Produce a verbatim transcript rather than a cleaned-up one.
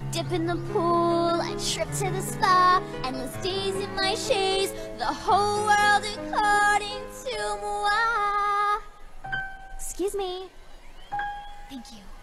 dip in the pool, a trip to the spa, endless days in my chaise, the whole world according to moi. Excuse me. Thank you.